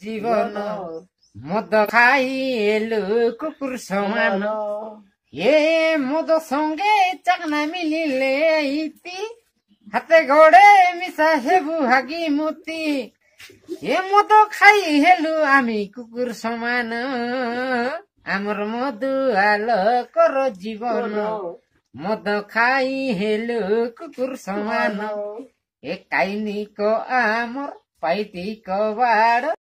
जीवन मद खाई हेलु कुकुर समान ए मद सँगै चाक्ना मिलिले इति हाते घोडे मिसा हेबु हागी मुती ए मद खाई हेलु आमी कुकुर समान आमर मधु आलोकर जीवन मद खाई हेलु कुकुर समान ए काइनीको आमर पाइतीको बाड